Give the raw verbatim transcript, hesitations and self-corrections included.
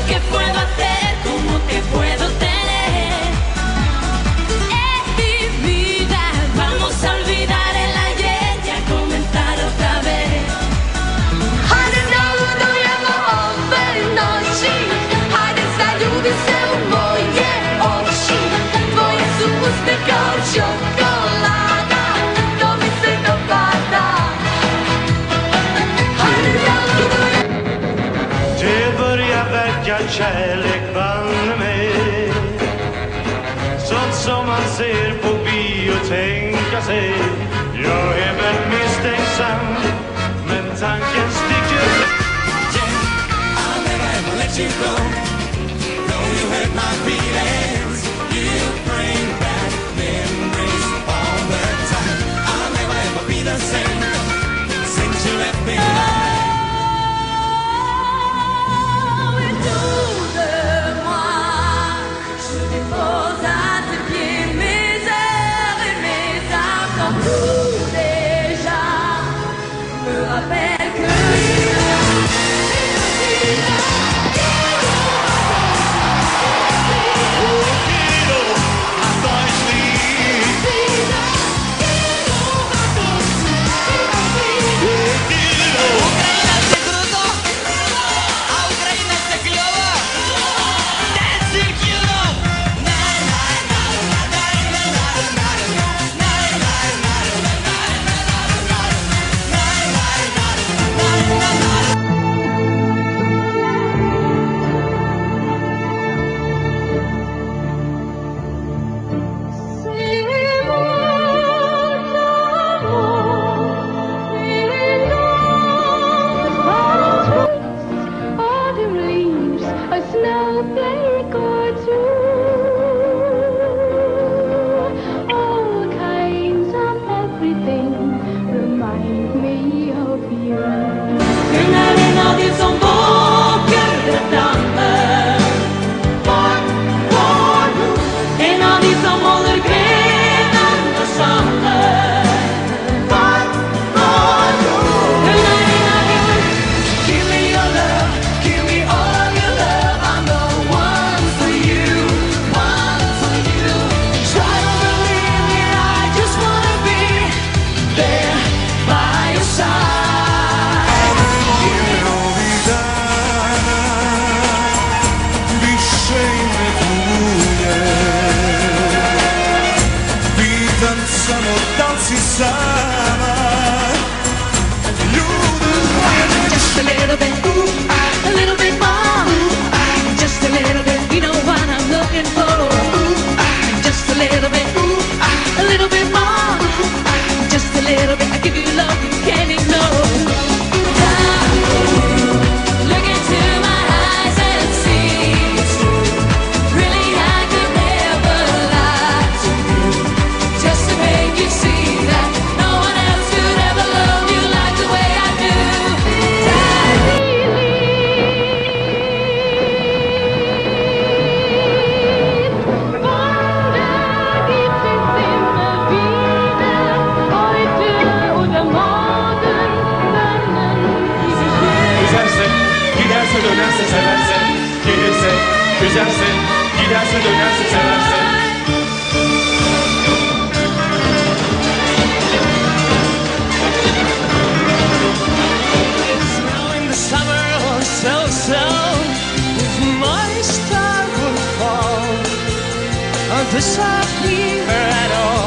¿qué puedo hacer? ¿Cómo te puedo tener? En mi vida vamos a olvidar el ayer y a comenzar otra vez. 하늘 너도 양호 없는 너시 하늘 사유비 세운 뭐에 없이 뭐에 수스테 거쳐 골라가 너 밑에 너 바다 하늘 너도 Det börjar verka kärlek banne mig, sånt som man ser på bio tänka sig. Jag är väl misstänksam, men tanken sticker. Yeah, I'll never ever let you go. Though you hurt my feelings, you bring back memories all the time. I'll never ever be the same since you left me. Just a little bit, ooh, ah, a little bit more, ooh, ah, just a little bit, you know what I'm looking for, ooh, ah, just a little bit, ooh, ah, a little bit more, ooh, ah, just a little bit, I give you love you can't ignore. Look into my eyes and see it's true. Really I could never lie to you, just to make you see that no one else could ever love you like the way I do. Giderse dönerse seversen, gelirse güzelsin. Giderse dönerse seversen. Now in the summer or so so, if my star would fall or disappear at all.